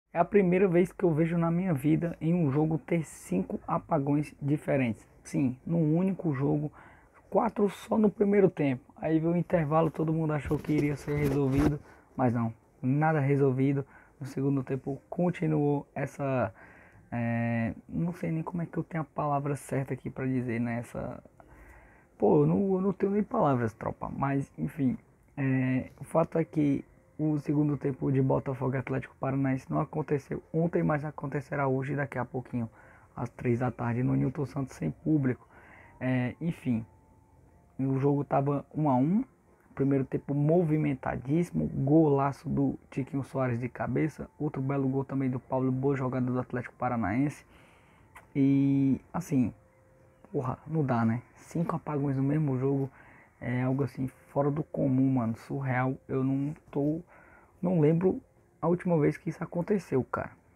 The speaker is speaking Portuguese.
É a primeira vez que eu vejo na minha vida em um jogo ter 5 apagões diferentes. Sim, num único jogo, 4 só no primeiro tempo. Aí veio o intervalo, todo mundo achou que iria ser resolvido, mas não, nada resolvido. No segundo tempo continuou essa. Não sei nem como é que eu tenho a palavra certa aqui para dizer, né? Pô, eu não tenho nem palavras, tropa. Mas, enfim, o fato é que o segundo tempo de Botafogo e Atlético Paranaense não aconteceu ontem, mas acontecerá hoje, daqui a pouquinho, às 3 da tarde, no Newton Santos, sem público. Enfim, o jogo tava 1 a 1. Primeiro tempo movimentadíssimo, golaço do Tiquinho Soares de cabeça, outro belo gol também do Paulo, boa jogada do Atlético Paranaense. E assim, porra, não dá, né? 5 apagões no mesmo jogo é algo assim fora do comum, mano. Surreal. Eu não lembro a última vez que isso aconteceu, cara.